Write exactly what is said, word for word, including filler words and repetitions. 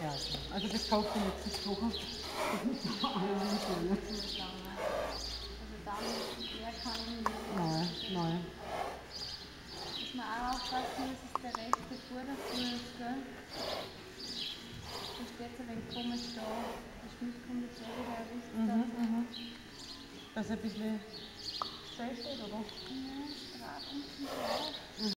Ja, okay. Also das kauft ihr nächste Woche. Das ist nicht so alle nicht mehr. Das ist lange. Also dann der kann ich nicht. Nein, nein. Muss man auch aufpassen, dass es der rechte Vorderfuß ist, gell? Da steht es ein wenig komisch da. Der Schnitt kommt jetzt auch wieder erwischt. Mhm, mhm. Dass er ein bisschen steil steht, oder? Ja, Draht unten drauf.